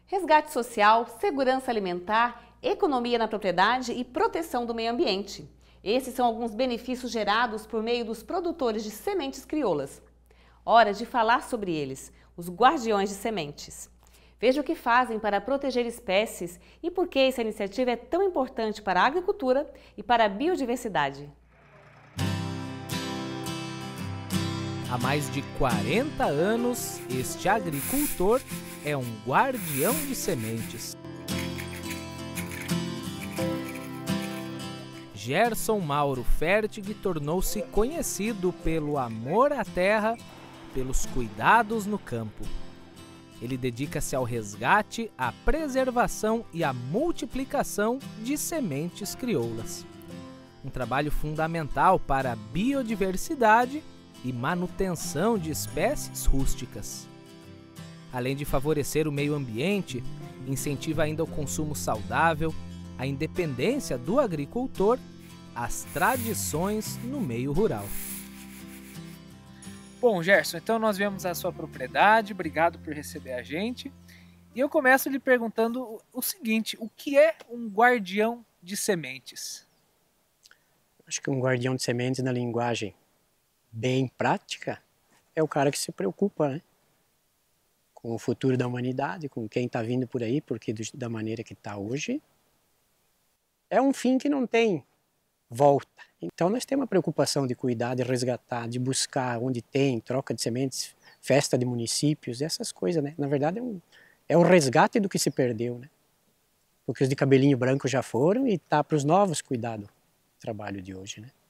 Resgate social, segurança alimentar, economia na propriedade e proteção do meio ambiente. Esses são alguns benefícios gerados por meio dos produtores de sementes crioulas. Hora de falar sobre eles, os guardiões de sementes. Veja o que fazem para proteger espécies e por que essa iniciativa é tão importante para a agricultura e para a biodiversidade. Há mais de 40 anos, este agricultor é um guardião de sementes. Gerson Mauro Fertig tornou-se conhecido pelo amor à terra, pelos cuidados no campo. Ele dedica-se ao resgate, à preservação e à multiplicação de sementes crioulas. Um trabalho fundamental para a biodiversidade e manutenção de espécies rústicas. Além de favorecer o meio ambiente, incentiva ainda o consumo saudável, a independência do agricultor, as tradições no meio rural. Bom, Gerson, então nós vemos a sua propriedade, obrigado por receber a gente. E eu começo lhe perguntando o seguinte, o que é um guardião de sementes? Acho que um guardião de sementes, na linguagem bem prática, é o cara que se preocupa, né, com o futuro da humanidade, com quem está vindo por aí, porque da maneira que está hoje, é um fim que não tem volta. Então nós temos uma preocupação de cuidar, de resgatar, de buscar onde tem, troca de sementes, festa de municípios, essas coisas, né? Na verdade é o resgate do que se perdeu, né? Porque os de cabelinho branco já foram e tá para os novos cuidar do trabalho de hoje, né?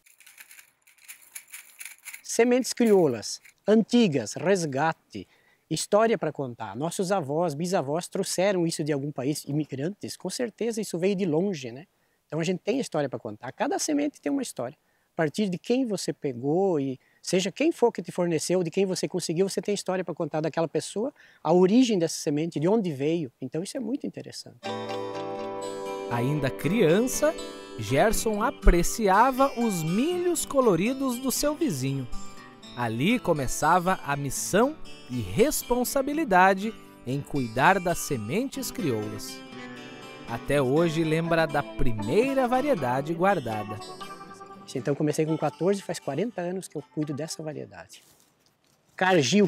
Sementes crioulas, antigas, resgate, história para contar. Nossos avós, bisavós trouxeram isso de algum país, imigrantes, com certeza isso veio de longe, né? Então a gente tem história para contar. Cada semente tem uma história. A partir de quem você pegou e seja quem for que te forneceu, de quem você conseguiu, você tem história para contar daquela pessoa, a origem dessa semente, de onde veio. Então isso é muito interessante. Ainda criança, Gerson apreciava os milhos coloridos do seu vizinho. Ali começava a missão e responsabilidade em cuidar das sementes crioulas. Até hoje lembra da primeira variedade guardada. Então comecei com 14, faz 40 anos que eu cuido dessa variedade. Cargill,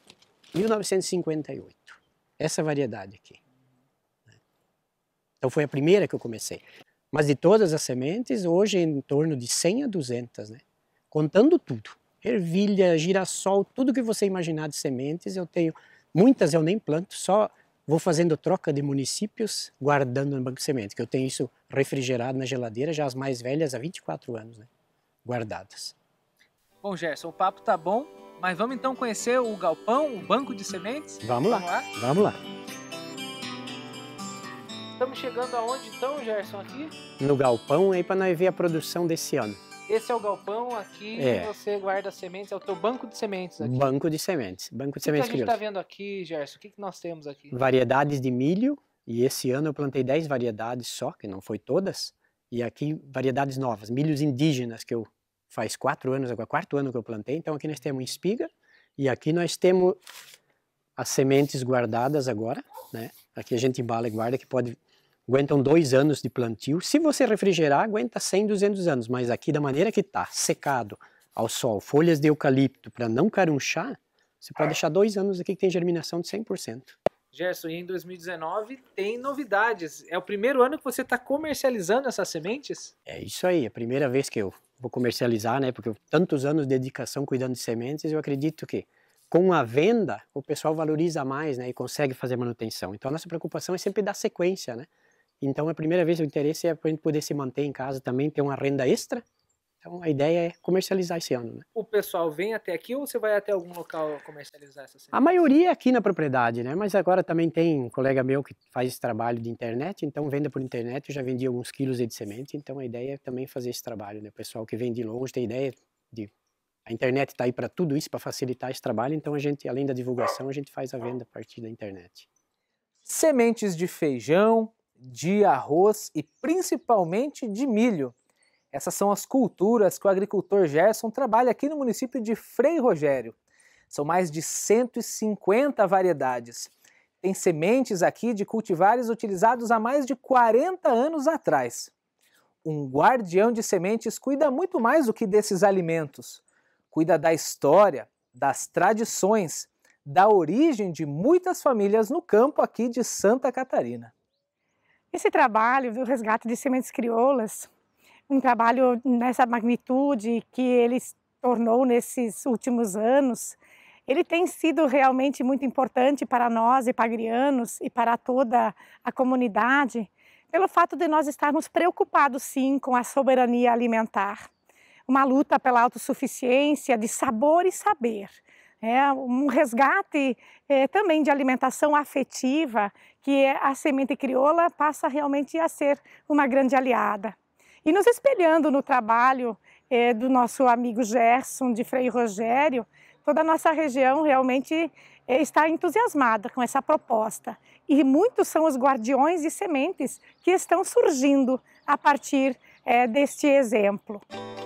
1958. Essa variedade aqui. Então foi a primeira que eu comecei. Mas de todas as sementes, hoje é em torno de 100 a 200, né? Contando tudo. Ervilha, girassol, tudo que você imaginar de sementes, eu tenho. Muitas eu nem planto, só vou fazendo troca de municípios, guardando no banco de sementes, que eu tenho isso refrigerado na geladeira, já as mais velhas há 24 anos, né? Guardadas. Bom, Gerson, o papo tá bom, mas vamos então conhecer o galpão, o banco de sementes? Vamos lá, vamos lá. Estamos chegando aonde então, Gerson, aqui? No galpão aí para nós ver a produção desse ano. Esse é o galpão aqui, você guarda sementes, é o teu banco de sementes aqui. Banco de sementes, banco de sementes crioulas. O que a gente está vendo aqui, Gerson? O que nós temos aqui? Variedades de milho, e esse ano eu plantei 10 variedades só, que não foi todas, e aqui variedades novas, milhos indígenas, que eu faz 4 anos, agora 4º ano que eu plantei, então aqui nós temos espiga, e aqui nós temos as sementes guardadas agora, né? Aqui a gente embala e guarda, que aguentam 2 anos de plantio. Se você refrigerar, aguenta 100, 200 anos. Mas aqui, da maneira que está, secado ao sol, folhas de eucalipto para não carunchar, você pode deixar 2 anos aqui que tem germinação de 100%. Gerson, e em 2019 tem novidades. É o primeiro ano que você está comercializando essas sementes? É isso aí, é a primeira vez que eu vou comercializar, né? Porque tantos anos de dedicação cuidando de sementes, eu acredito que com a venda o pessoal valoriza mais, né? E consegue fazer manutenção. Então a nossa preocupação é sempre dar sequência, né? Então, a primeira vez o interesse é para a gente poder se manter em casa também, ter uma renda extra. Então, a ideia é comercializar esse ano, né? O pessoal vem até aqui ou você vai até algum local comercializar essa sementes? A maioria é aqui na propriedade, né? Mas agora também tem um colega meu que faz esse trabalho de internet, então venda por internet, eu já vendi alguns quilos de semente, então a ideia é também fazer esse trabalho, né? O pessoal que vem de longe tem ideia de... A internet está aí para tudo isso, para facilitar esse trabalho, então a gente, além da divulgação, a gente faz a venda a partir da internet. Sementes de feijão, de arroz e principalmente de milho. Essas são as culturas que o agricultor Gerson trabalha aqui no município de Frei Rogério. São mais de 150 variedades. Tem sementes aqui de cultivares utilizados há mais de 40 anos atrás. Um guardião de sementes cuida muito mais do que desses alimentos. Cuida da história, das tradições, da origem de muitas famílias no campo aqui de Santa Catarina. Esse trabalho do resgate de sementes crioulas, um trabalho nessa magnitude que ele se tornou nesses últimos anos, ele tem sido realmente muito importante para nós, ipagrianos, e para toda a comunidade, pelo fato de nós estarmos preocupados, sim, com a soberania alimentar. Uma luta pela autossuficiência de sabor e saber. Um resgate também de alimentação afetiva, que a semente crioula passa realmente a ser uma grande aliada. E nos espelhando no trabalho do nosso amigo Gerson, de Frei Rogério, toda a nossa região realmente está entusiasmada com essa proposta. E muitos são os guardiões de sementes que estão surgindo a partir deste exemplo.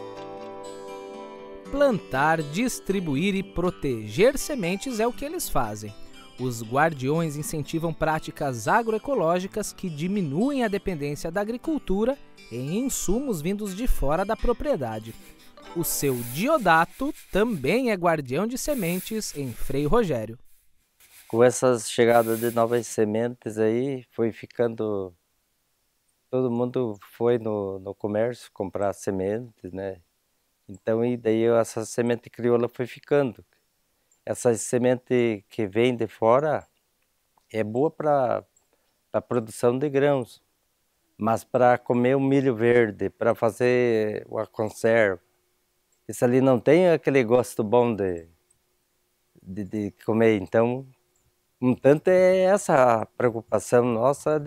Plantar, distribuir e proteger sementes é o que eles fazem. Os guardiões incentivam práticas agroecológicas que diminuem a dependência da agricultura em insumos vindos de fora da propriedade. O seu Diodato também é guardião de sementes em Frei Rogério. Com essas chegadas de novas sementes aí, foi ficando... Todo mundo foi no comércio comprar sementes, né? Então, e daí essa semente crioula foi ficando. Essa semente que vem de fora é boa para a produção de grãos, mas para comer o milho verde, para fazer uma conserva, isso ali não tem aquele gosto bom de comer. Então, um tanto é essa preocupação nossa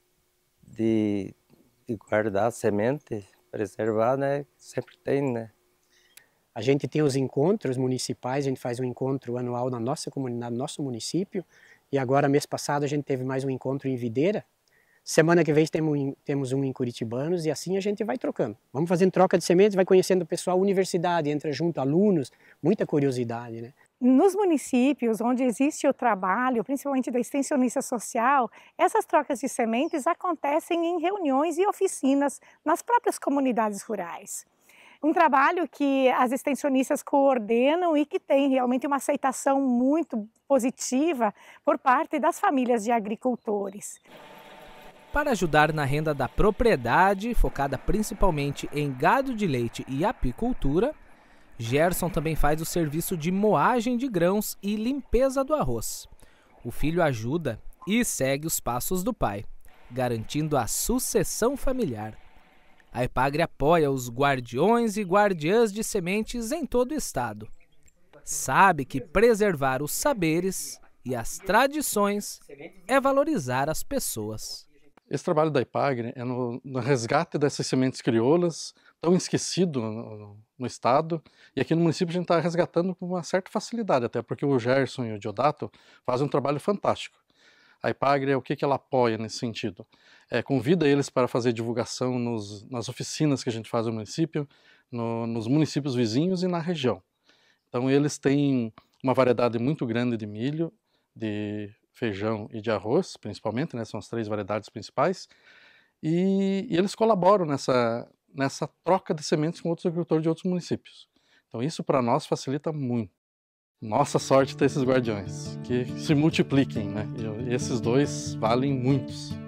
de guardar a semente, preservar, né? Sempre tem, né? A gente tem os encontros municipais, a gente faz um encontro anual na nossa comunidade, no nosso município, e agora, mês passado, a gente teve mais um encontro em Videira. Semana que vem temos um em Curitibanos, e assim a gente vai trocando. Vamos fazendo troca de sementes, vai conhecendo o pessoal, universidade, entra junto, alunos, muita curiosidade, né? Nos municípios onde existe o trabalho, principalmente da extensionista social, essas trocas de sementes acontecem em reuniões e oficinas nas próprias comunidades rurais. Um trabalho que as extensionistas coordenam e que tem realmente uma aceitação muito positiva por parte das famílias de agricultores. Para ajudar na renda da propriedade, focada principalmente em gado de leite e apicultura, Gerson também faz o serviço de moagem de grãos e limpeza do arroz. O filho ajuda e segue os passos do pai, garantindo a sucessão familiar. A Ipagre apoia os guardiões e guardiãs de sementes em todo o estado. Sabe que preservar os saberes e as tradições é valorizar as pessoas. Esse trabalho da Ipagre é no resgate dessas sementes crioulas, tão esquecido no estado, e aqui no município a gente está resgatando com uma certa facilidade, até porque o Gerson e o Diodato fazem um trabalho fantástico. A Ipagre, o que ela apoia nesse sentido? Convida eles para fazer divulgação nas oficinas que a gente faz no município, nos municípios vizinhos e na região. Então eles têm uma variedade muito grande de milho, de feijão e de arroz, principalmente, né? São as 3 variedades principais, e eles colaboram nessa troca de sementes com outros agricultores de outros municípios. Então isso para nós facilita muito. Nossa sorte ter esses guardiões, que se multipliquem, né? E esses dois valem muitos.